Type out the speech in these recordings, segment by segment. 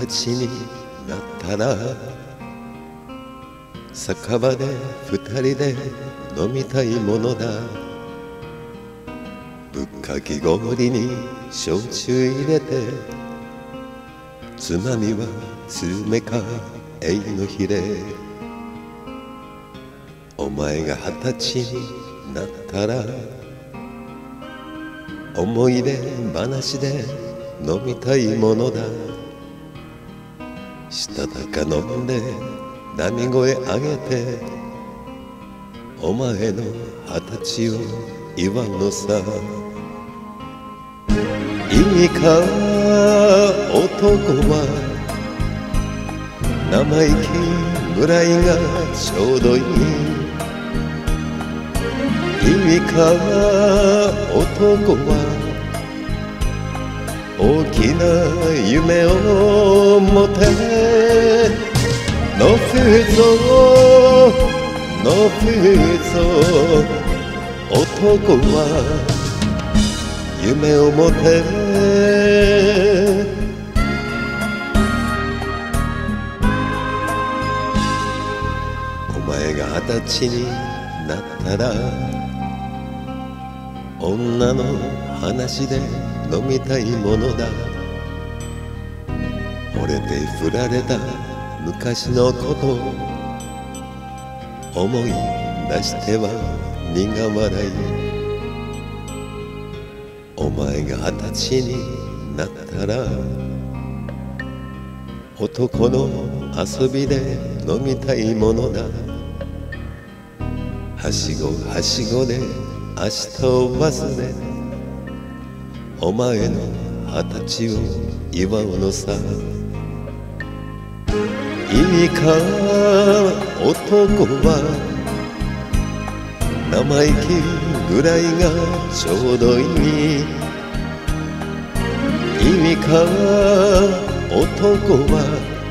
歳になったら酒場で二人で飲みたいものだ。ぶっかき氷に焼酎入れて、つまみはスルメかエイのヒレ。お前が20歳になったら思い出話で飲みたいものだ。したたか飲んで波声上げて、お前の20歳を祝うのさ。いいか男は生意気ぐらいがちょうどいい。いいか男は大きな夢を持て。のふぞのふぞ男は夢を持て。お前が20歳になったら女の話で飲みたいものだ。惚れて振られた昔のこと思い出しては苦笑い。お前が20歳になったら男の遊びで飲みたいものだ。はしごはしごで明日を忘れ、お前の20歳を祝うのさ。いいか男は生意気ぐらいがちょうどいい。いいか男は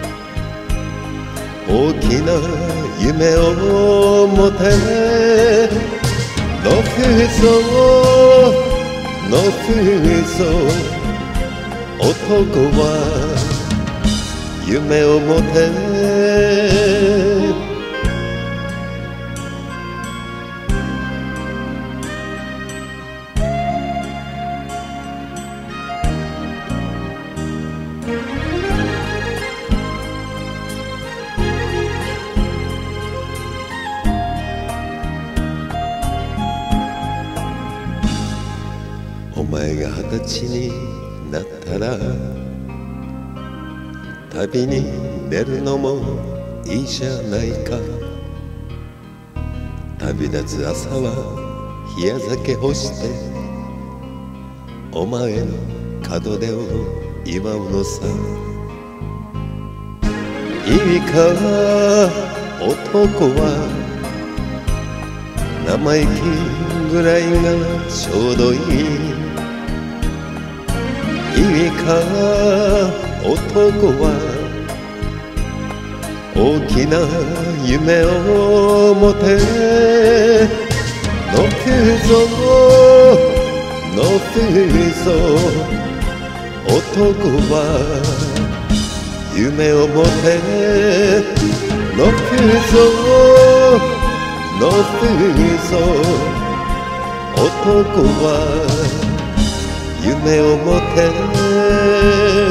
大きな夢を持て。のふぞのふぞ男は夢を持て。お前が20歳になったら旅に出るのもいいじゃないか。旅立つ朝は冷や酒干してお前の門出を祝うのさ。いいか男は生意気ぐらいがちょうどいい。いいか男は大きな夢を持て。のふぞのふぞ男は夢を持て。のふぞのふぞ男は夢を持て。